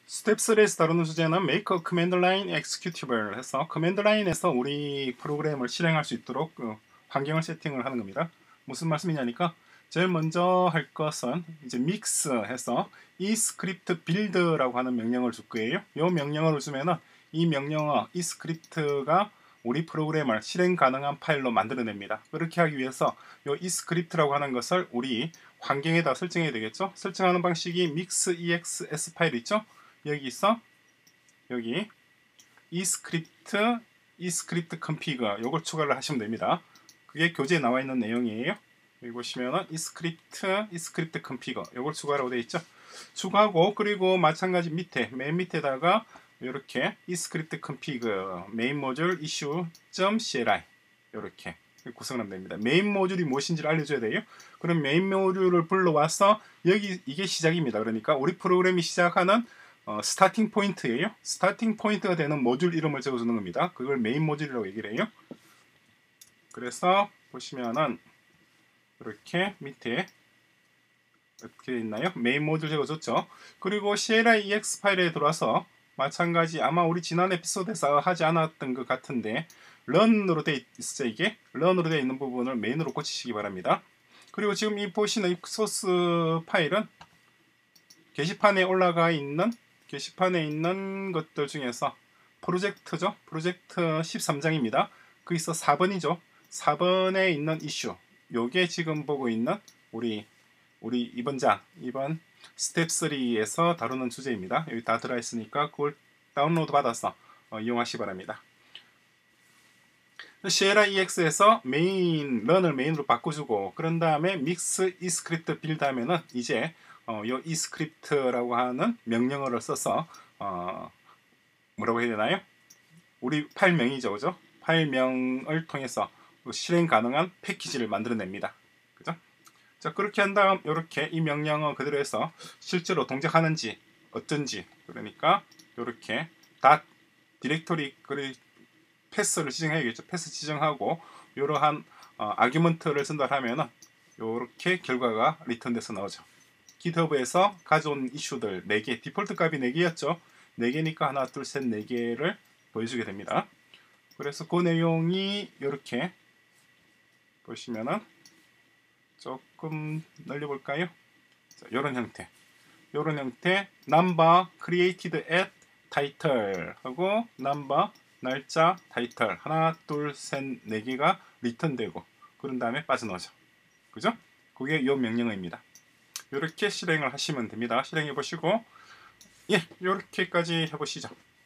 스텝 3에서 다루는 주제는 Make a Command Line Executable 해서 커맨드 라인에서 우리 프로그램을 실행할 수 있도록 환경을 세팅을 하는 겁니다. 무슨 말씀이냐니까 제일 먼저 할 것은 이제 mix 해서 이 스크립트 build라고 하는 명령을 줄 거예요. 이 명령어를 주면은 이 명령어, 이 스크립트가 우리 프로그램을 실행 가능한 파일로 만들어냅니다. 그렇게 하기 위해서 이 스크립트라고 하는 것을 우리 환경에다 설정해야 되겠죠. 설정하는 방식이 mix exs 파일 있죠. 여기 있어. 여기 이 스크립트 config 요걸 추가를 하시면 됩니다. 그게 교재에 나와 있는 내용이에요. 여기 보시면은 이 스크립트 config 요걸 추가라고 되어 있죠. 추가하고 그리고 마찬가지 밑에 맨 밑에다가 이렇게 이 스크립트 config 메인 모듈 issue.cli 이렇게 구성하면 됩니다. 메인 모듈이 무엇인지를 알려줘야 돼요. 그럼 메인 모듈을 불러와서 여기 이게 시작입니다. 그러니까 우리 프로그램이 시작하는 스타팅 포인트예요. 스타팅 포인트가 되는 모듈 이름을 적어주는 겁니다. 그걸 메인 모듈이라고 얘기를 해요. 그래서 보시면은 이렇게 밑에 어떻게 있나요? 메인 모듈 적어줬죠. 그리고 CLI EX 파일에 들어와서 마찬가지 아마 우리 지난 에피소드에서 하지 않았던 것 같은데 런으로 돼 있죠. 이게 런으로 되어 있는 부분을 메인으로 고치시기 바랍니다. 그리고 지금 이 보시는 이 소스 파일은 게시판에 올라가 있는 것들 중에서 프로젝트죠. 프로젝트 13장입니다. 거기서 4번이죠. 4번에 있는 이슈. 요게 지금 보고 있는 우리 이번 스텝 3에서 다루는 주제입니다. 여기 다 들어있으니까 그걸 다운로드 받아서 이용하시기 바랍니다. CLI EX에서 런을 메인으로 바꿔주고 그런 다음에 mix 이 스크립트 빌드 하면은 이제 요 이 스크립트라고 하는 명령어를 써서 뭐라고 해야 되나요? 우리 파일명이죠, 그죠? 파일명을 통해서 실행 가능한 패키지를 만들어냅니다. 그죠? 자, 그렇게 한 다음 이렇게 이 명령어 그대로 해서 실제로 동작하는지 어떤지 그러니까 이렇게 디렉토리 패스를 지정해야겠죠. 패스 지정하고 이러한 아규먼트를 전달하면은 이렇게 결과가 리턴돼서 나오죠. GitHub에서 가져온 이슈들 4개, 디폴트 값이 4개였죠. 4개니까 하나, 둘, 셋, 4개를 보여주게 됩니다. 그래서 그 내용이 이렇게 보시면은 조금 늘려볼까요? 이런 형태. number created at title 하고 number 날짜 타이틀 하나, 둘, 셋, 4개가 리턴되고 그런 다음에 빠져나오죠. 그죠? 그게 이 명령어입니다. 이렇게 실행을 하시면 됩니다. 실행해 보시고 이렇게까지 해보시죠.